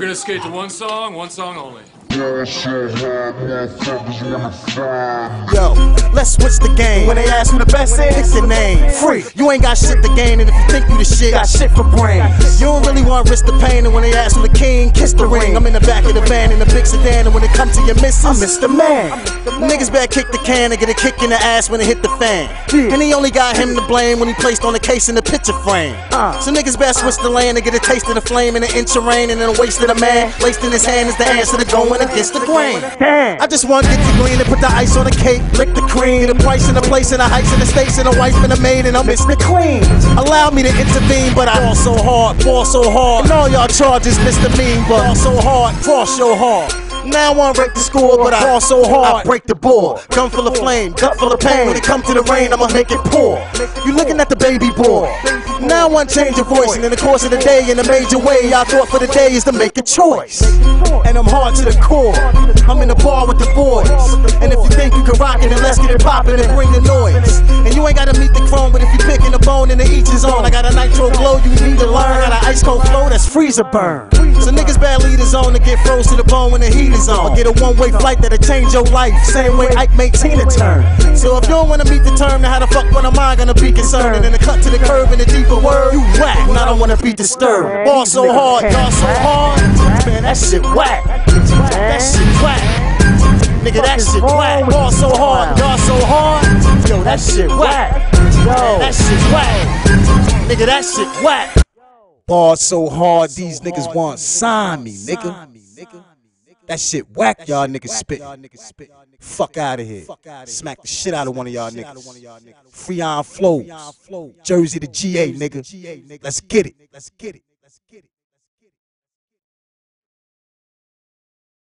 We're gonna skate to one song only. Yo, let's switch the game. When they ask who the best is, it's your name. Free. You ain't got shit to gain, and if you think you the shit, got shit for brains. You don't really want to risk the pain, and when they ask who the king, kiss the ring. I'm in the back of the van in the big sedan, and when it comes to your missus, I'm Mr. Man. Niggas better kick the can and get a kick in the ass when it hit the fan. And he only got him to blame when he placed on the case in the picture frame. So niggas better switch the lane and get a taste of the flame in an inch of rain, and then a waste of the man laced in his hand is the answer to going against the grain. I just want to get the green and put the ice on the cake, lick the cream, the price and the place and the heights and the stakes and the wife and the maid, and I'm Mr. Clean. Allow me to intervene, but I fall so hard, and all y'all charges misdemean, but fall so hard, cross your heart. Now I wanna break the score, but I fall so hard, I break the board. Gun full of flame, gut full of pain. When it comes to the rain, I'ma make it pour. You looking at the baby boy. Now I wanna change your voice, and in the course of the day, in a major way, I thought for the day is to make a choice. And I'm hard to the core. I'm in the bar with the boys. And if you think you can rock it, then let's get it poppin' and bring the noise. And you ain't gotta meet the chrome, but if you pickin' the bone, and the each is on. I got a nitro glow, you need to learn. I got an ice cold flow that's freezer burn. So niggas bad lead his own to get froze to the bone when the heat is on. Or get a one-way flight that'll change your life, same way Ike made Tina turn. So if you don't wanna meet the term, then how the fuck when am I gonna be concerned? And then the cut to the curve and the deeper word, you whack, and I don't wanna be disturbed. Ball so hard, y'all so hard, man, that shit whack. That shit whack. Nigga, that shit whack. Ball so hard, y'all so hard, yo, that shit whack. Yo, that shit whack. Nigga, that shit whack. Ball so hard, these niggas want sign me, nigga. That shit whack, y'all niggas spit. Fuck out of here. Smack the shit out of one of y'all niggas. Freeyunflowz. Jersey to GA, nigga. Let's get it.